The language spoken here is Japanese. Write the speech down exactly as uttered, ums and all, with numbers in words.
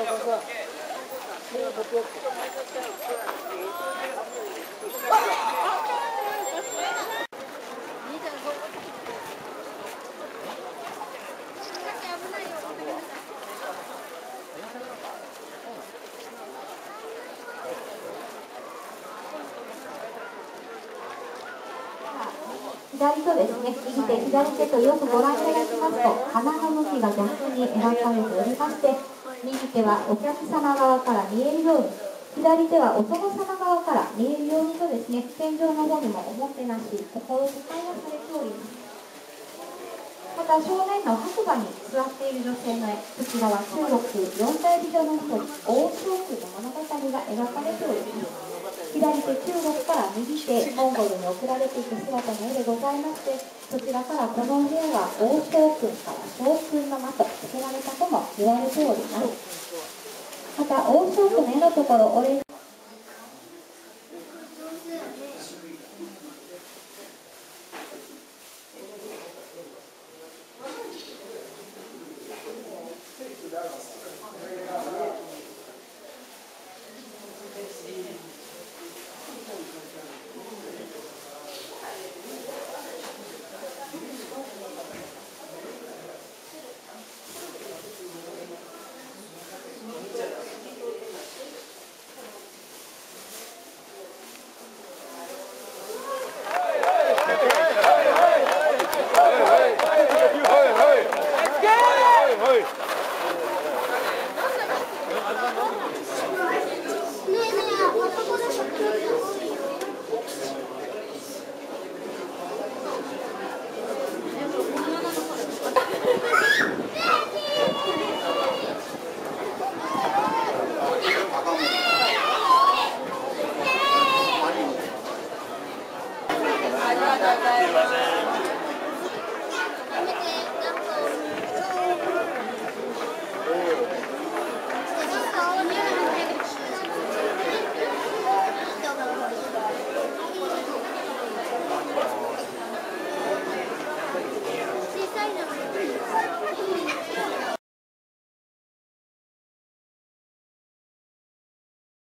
左とですね、右手、左手とよくご覧いただきますと、鼻の向きが逆に描かれておりまして、右手はお客様側から見えるように、左手はお殿様側から見えるようにとですね、天井の方にもおもてなし、心遣いがされております。また正面の白馬に座っている女性の絵、こちらは中国四大美女の一人、王昭君の物語が描かれております。左手中国から右手モンゴルに送られていく姿の絵でございまして、そちらからこの部屋は王将軍から将軍の間と付けられたとも言われております。また王将軍の絵のところ、オレンジ